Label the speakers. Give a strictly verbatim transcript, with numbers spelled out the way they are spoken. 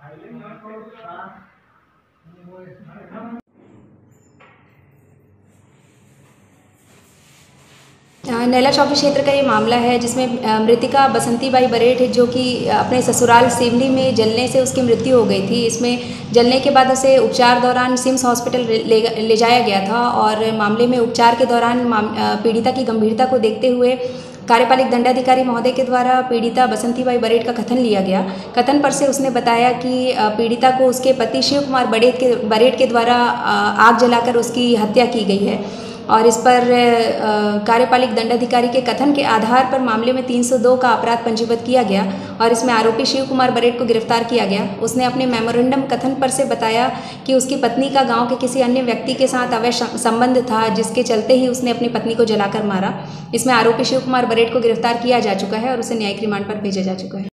Speaker 1: नैला चौकी क्षेत्र का ये मामला है जिसमें मृतिका बसंती बाई बरेठ जो कि अपने ससुराल सिवनी में जलने से उसकी मृत्यु हो गई थी। इसमें जलने के बाद उसे उपचार दौरान सिम्स हॉस्पिटल ले ले जाया गया था और मामले में उपचार के दौरान पीड़िता की गंभीरता को देखते हुए कार्यपालिक दंडाधिकारी महोदय के द्वारा पीड़िता बसंती बाई बरेठ का कथन लिया गया। कथन पर से उसने बताया कि पीड़िता को उसके पति शिव कुमार बरेठ के बरेठ के द्वारा आग जलाकर उसकी हत्या की गई है और इस पर कार्यपालिक दंडाधिकारी के कथन के आधार पर मामले में तीन सौ दो का अपराध पंजीबद्ध किया गया और इसमें आरोपी शिव कुमार बरेठ को गिरफ्तार किया गया। उसने अपने मेमोरेंडम कथन पर से बताया कि उसकी पत्नी का गांव के किसी अन्य व्यक्ति के साथ अवैध संबंध था, जिसके चलते ही उसने अपनी पत्नी को जलाकर मारा। इसमें आरोपी शिव कुमार बरेठ को गिरफ्तार किया जा चुका है और उसे न्यायिक रिमांड पर भेजा जा चुका है।